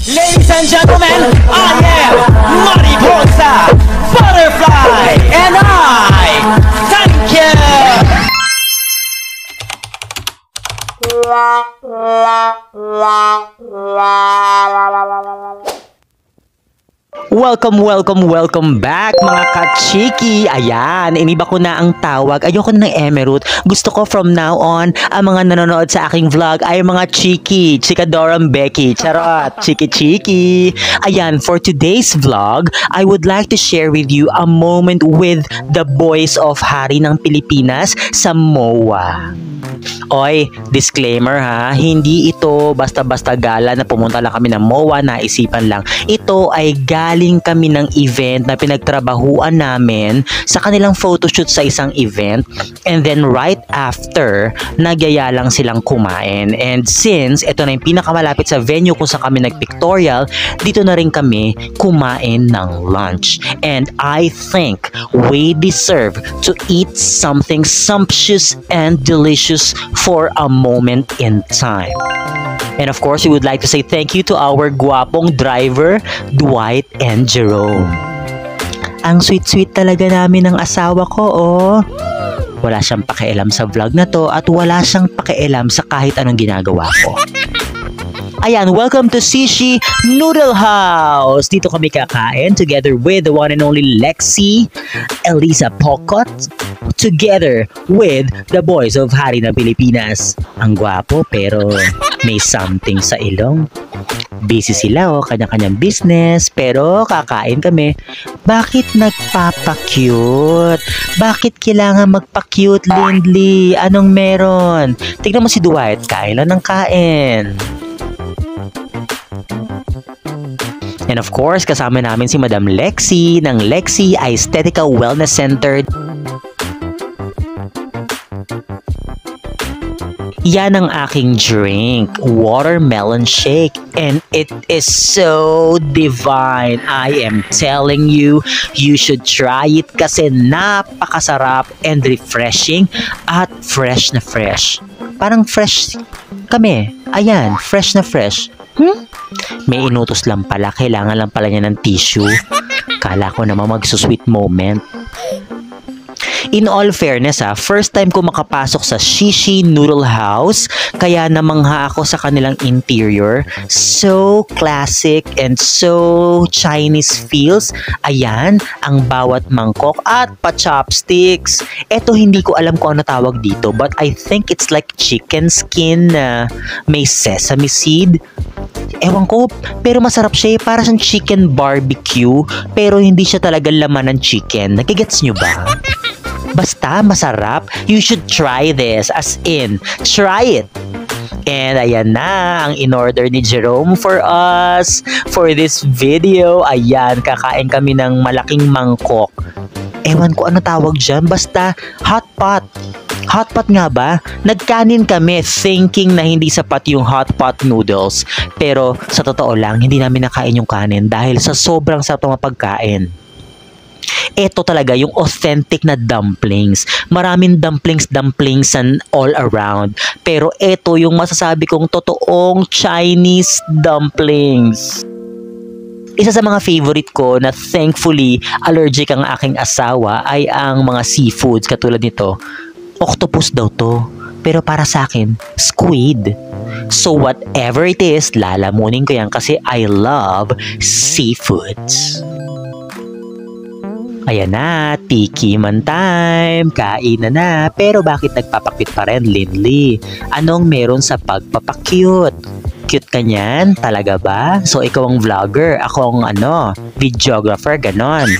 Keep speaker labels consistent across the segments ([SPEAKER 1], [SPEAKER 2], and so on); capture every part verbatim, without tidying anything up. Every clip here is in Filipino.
[SPEAKER 1] Ladies and gentlemen, I am Mariposa Butterfly, and I thank you. Welcome, welcome, welcome back mga kachiki. Ayan, iniba ko na ang tawag. Ayoko na ng emerald. Gusto ko from now on, ang mga nanonood sa aking vlog ay mga chiki. Chikadoram Becky. Charot. Chiki-chiki. Ayan, for today's vlog, I would like to share with you a moment with the boys of Hari ng Pilipinas sa M O A. Oy, disclaimer ha, hindi ito basta-basta gala na pumunta lang kami ng M O A, naisipan lang. Ito ay galing kami ng event na pinagtrabahuan namin sa kanilang photoshoot sa isang event, and then right after, nagyaya lang silang kumain. And since ito na yung pinakamalapit sa venue kung saan kami nag-pictorial, dito na rin kami kumain ng lunch. And I think we deserve to eat something sumptuous and delicious for a moment in time. And of course, we would like to say thank you to our guwapong driver, Dwight and Jerome. Ang sweet-sweet talaga namin ng asawa ko, oh. Wala siyang pakialam sa vlog na to at wala siyang pakialam sa kahit anong ginagawa ko. Ayan, welcome to Shishi Noodle House. Dito kami kakain together with the one and only Lexi, Elisa Pocot, together with the boys of Hari ng Pilipinas. Ang gwapo pero may something sa ilong. Busy sila, oh, kanya-kanyang business, pero kakain kami. Bakit nagpapa-cute? Bakit kailangan magpa-cute, Lindley? Anong meron? Tignan mo si Dwight, kain lang ng kain. And of course, kasama namin si Madam Lexi ng Lexi Aesthetica Wellness Center. Yan ang aking drink, watermelon shake, and it is so divine. I am telling you, you should try it kasi napakasarap and refreshing at fresh na fresh. Parang fresh kami. Ayan, fresh na fresh. Hmm? May inutos lang pala, kailangan lang pala niya ng tissue. Kala ko naman magsusweet moment. In all fairness ha, first time ko makapasok sa Shishi Noodle House, kaya namangha ako sa kanilang interior. So classic and so Chinese feels. Ayan, ang bawat mangkok at pa-chopsticks. Eto hindi ko alam kung ano tawag dito, but I think it's like chicken skin na may sesame seed. Ewan ko, pero masarap siya eh. Para siyang chicken barbecue, pero hindi siya talaga laman ng chicken. Nagigets nyo ba? Basta masarap. You should try this. As in, try it. And ayan na ang in-order ni Gerome for us for this video. Ayan, kakain kami ng malaking mangkok. Ewan ko ano tawag dyan. Basta hot pot. Hot pot nga ba? Nagkanin kami thinking na hindi sapat yung hot pot noodles. Pero sa totoo lang, hindi namin nakain yung kanin dahil sa sobrang sarap ng pagkain. Ito talaga yung authentic na dumplings. Maraming dumplings, dumplings and all around. Pero ito yung masasabi kong totoong Chinese dumplings. Isa sa mga favorite ko na thankfully allergic ang aking asawa ay ang mga seafoods katulad nito. Octopus daw to. Pero para sa akin, squid. So whatever it is, lalamunin ko yan kasi I love seafoods. Ayan na, tiki man time, kain na na, pero bakit nagpapakit pa rin, Lindley? Anong meron sa pagpapakyut? Cute ka niyan? Talaga ba? So ikaw ang vlogger, ako ang ano, videographer, ganon.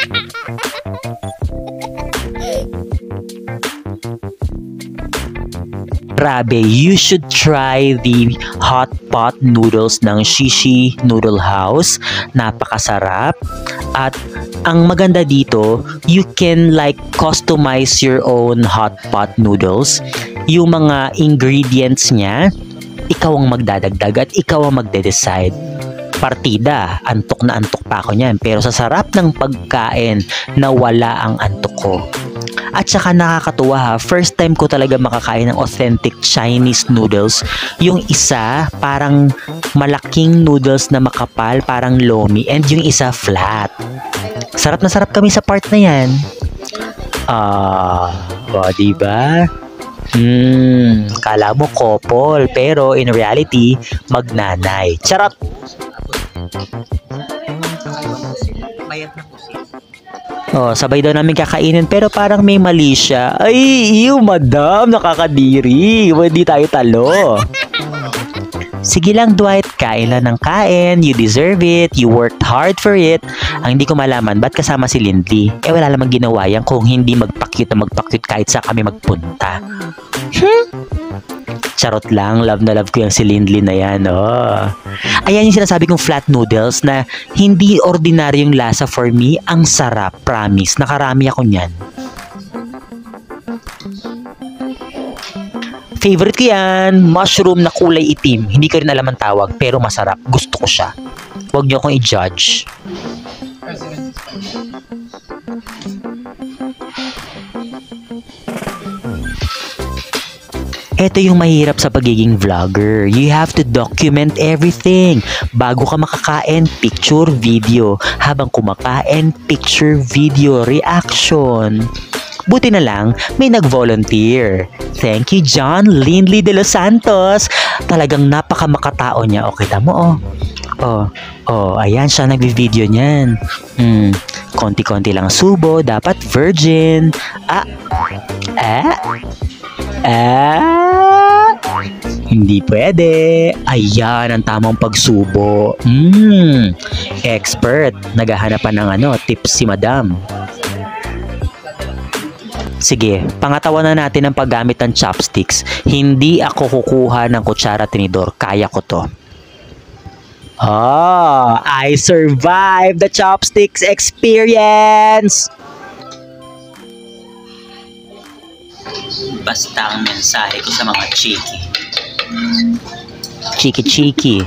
[SPEAKER 1] Grabe, you should try the hot pot noodles ng Shishi Noodle House. Napakasarap. At ang maganda dito, you can like customize your own hot pot noodles. Yung mga ingredients niya, ikaw ang magdadagdag at ikaw ang magde-decide. Partida, antok na antok pa ako niyan. Pero sa sarap ng pagkain, nawala ang antok ko. At saka nakakatuwa ha, first time ko talaga makakain ng authentic Chinese noodles. Yung isa, parang malaking noodles na makapal, parang lomi, and yung isa flat. Sarap na sarap kami sa part na yan. Ah, uh, o diba? Hmm, kala mo couple, pero in reality, magnanay. Charot! Oh, sabay daw namin kakainin pero parang may mali siya. Ay, ew, madam, nakakadiri. Hindi tayo talo. Sige lang, Dwight, kain lang ng kain. You deserve it. You worked hard for it. Ang hindi ko malaman, ba't kasama si Lindley? Eh, wala lamang ginawa yan kung hindi magpakyut na magpakyut kahit sa kami magpunta. Hmm? Charot lang, love na love ko yung si Lindley na yan, oh. Ayan yung sinasabi kong flat noodles na hindi ordinaryong lasa for me. Ang sarap, promise. Nakarami ako niyan. Favorite ko yan, mushroom na kulay itim. Hindi ko rin alam ang tawag, pero masarap. Gusto ko siya. Huwag niyo akong i-judge. Ito yung mahirap sa pagiging vlogger. You have to document everything. Bago ka makakain, picture, video. Habang kumakain, picture, video, reaction. Buti na lang, may nag-volunteer. Thank you, John Lindley de los Santos. Talagang napaka-makatao niya. O, kita mo, oh. Oh, oh, ayan siya, nagvi-video niyan. Hmm, konti-konti lang subo, dapat virgin. Ah, ah, ah, hindi pwede. Ayan ang tamang pagsubo. Hmm, expert. Naghahanap pa ng ano, tips si madam. Sige, pangatawan na natin ang paggamit ng chopsticks. Hindi ako kukuha ng kutsara tinidor. Kaya ko to. Oh, I survived the chopsticks experience! Basta ang mensahe ko sa mga chiki. Chiki-chiki.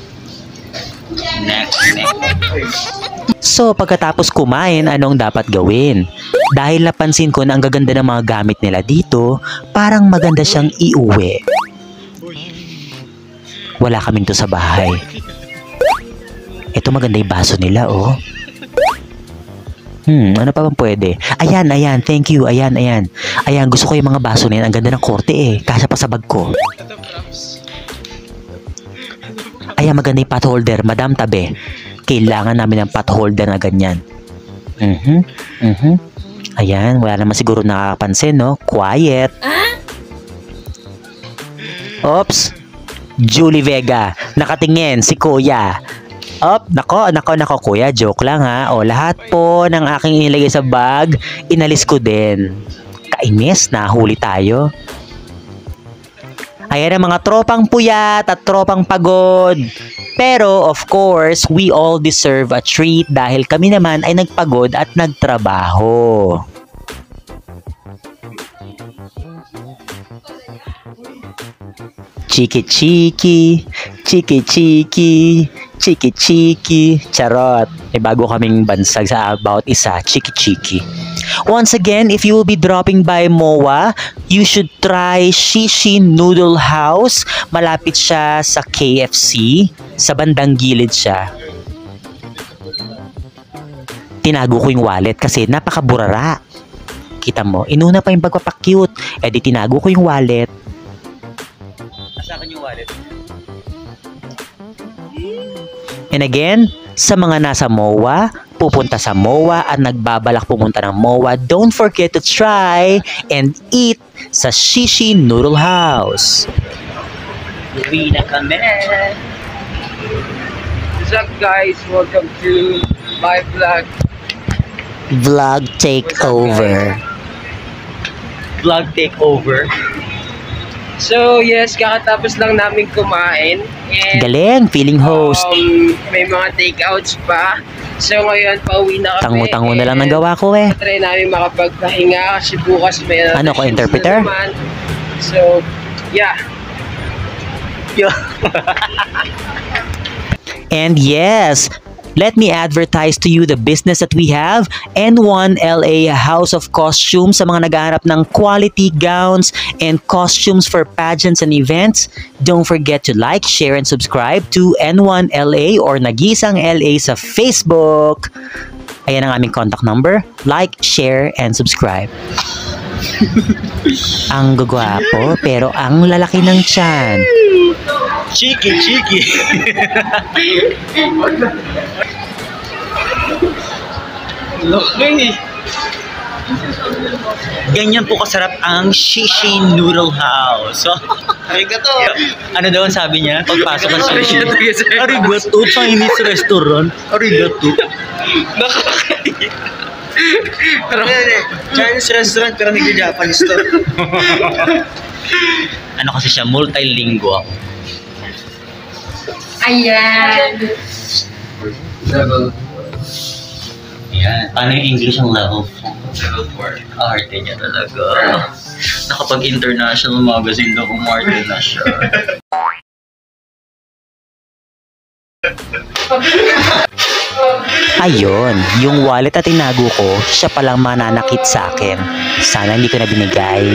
[SPEAKER 1] Next, next. So, pagkatapos kumain, anong dapat gawin? Dahil napansin ko na ang gaganda ng mga gamit nila dito, parang maganda siyang iuwi. Wala kaming to sa bahay. Ito maganda yung baso nila, oh. Hmm, ano pa bang pwede? Ayan, ayan, thank you, ayan, ayan. Ayan, gusto ko yung mga baso na yan. Ang ganda ng korte eh. Kasya pa sa bag ko. Ayan, maganda yung pot holder. Madam, tabi. Kailangan namin ng pot holder na ganyan. Mhm, mhm. Ayan, wala naman siguro nakakapansin, no? Quiet. Oops. Julie Vega. Nakatingin si Kuya. Op, nako, nako, nako, Kuya. Joke lang, ha? O, lahat po ng aking inilagay sa bag, inalis ko din. Kainis, nahuli tayo. Ayan ang mga tropang puyat at tropang pagod. Pero of course, we all deserve a treat dahil kami naman ay nagpagod at nagtrabaho. Chiki-chiki, chiki-chiki, chiki-chiki, charot. May bago kaming bansag sa about isa, chiki-chiki. Once again, if you will be dropping by M O A, you should try Shishi Noodle House. Malapit siya sa K F C. Sa bandang gilid siya. Tinago ko yung wallet kasi napakaburara. Kita mo, inuna pa yung pagpapakyut. Eh di tinago ko yung wallet. Nasaan yung wallet? And again, sa mga nasa M O A, pupunta sa M O A at nagbabalak pumunta ng M O A, don't forget to try and eat sa Shishi Noodle House. Uwi na kami.
[SPEAKER 2] What's up, guys? Welcome to my vlog.
[SPEAKER 1] Vlog takeover. Vlog takeover.
[SPEAKER 2] So, yes, kakatapos lang namin kumain. And,
[SPEAKER 1] Galing, feeling host.
[SPEAKER 2] Um, may mga takeouts pa. So, ngayon, pauwi na kami.
[SPEAKER 1] Tango-tango na lang ng gawa ko eh.
[SPEAKER 2] Try namin makapagpahinga kasi bukas may
[SPEAKER 1] Ano ko, interpreter?
[SPEAKER 2] So, yeah.
[SPEAKER 1] And yes, Let me advertise to you the business that we have, N one L A House of Costumes sa mga naghahanap ng quality gowns and costumes for pageants and events. Don't forget to like, share, and subscribe to N one L A or Nagisang L A sa Facebook. Ayan ang aming contact number. Like, share, and subscribe. Ang gugwapo pero ang lalaki ng tiyan.
[SPEAKER 3] Cheeky, cheeky.
[SPEAKER 2] Laki.
[SPEAKER 3] Ganyan po kasarap ang Shishi Noodle House. So, arigato. Ano daw ang sabi niya? Pagpasok ng Shishi. Arigato, Chinese restaurant. Arigato.
[SPEAKER 2] Nakakaya.
[SPEAKER 3] Pero, Chinese restaurant pero nag-Japanese to. Ano kasi siya, multilingual.
[SPEAKER 4] Ayan.
[SPEAKER 2] Level.
[SPEAKER 3] Ayan. Paano yung English ang level four?
[SPEAKER 2] Level four.
[SPEAKER 3] Arte niya talaga. Nakapag-international magazine daw umarte na siya.
[SPEAKER 1] Ayun, yung wallet na tinago ko, siya palang mananakit sa akin. Sana hindi ko na binigay.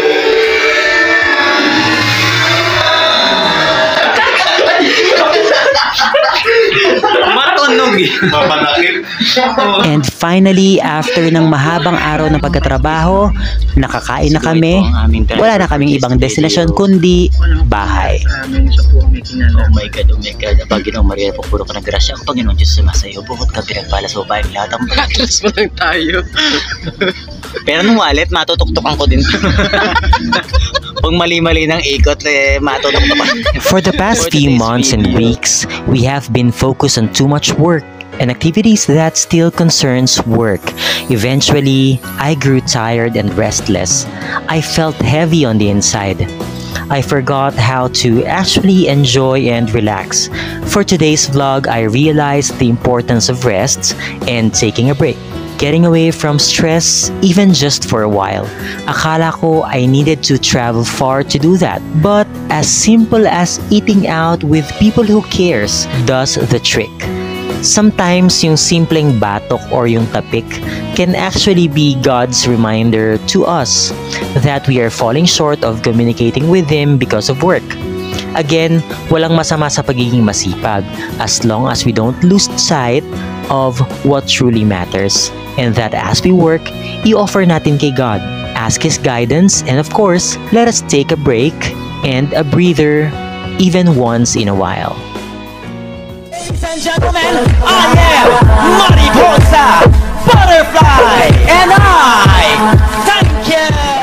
[SPEAKER 3] Matunog eh. Mapanakit.
[SPEAKER 1] And finally, after ng mahabang araw ng pagkatrabaho, nakakain na kami. Wala na kaming ibang destinasyon kundi bahay.
[SPEAKER 2] Amin sa po may kinala.
[SPEAKER 3] Oh my God, oh my God. Panginoong Maria, pupuro ka ng grasya. Ang Panginoon Diyos sumasayo. Bukod ka pinagpala sa babae. Lahat ang
[SPEAKER 2] Atras mo lang tayo.
[SPEAKER 3] Pero nung wallet, matutuktukan ko din. Pag mali-mali ng ikot, eh, matutuktukan.
[SPEAKER 1] For the past
[SPEAKER 3] For
[SPEAKER 1] few
[SPEAKER 3] today's
[SPEAKER 1] months and
[SPEAKER 3] video.
[SPEAKER 1] weeks, we have been focused on too much work and activities that still concerns work. Eventually, I grew tired and restless. I felt heavy on the inside. I forgot how to actually enjoy and relax. For today's vlog, I realized the importance of rest and taking a break. Getting away from stress even just for a while. Akala ko I needed to travel far to do that. But as simple as eating out with people who cares does the trick. Sometimes yung simpleng batok or yung tapik can actually be God's reminder to us that we are falling short of communicating with Him because of work. Again, walang masama sa pagiging masipag as long as we don't lose sight of what truly matters. And that as we work, i-offer natin kay God. Ask His guidance and of course, let us take a break and a breather even once in a while.
[SPEAKER 5] Ladies and gentlemen, I am Mariposa Butterfly, and I thank you.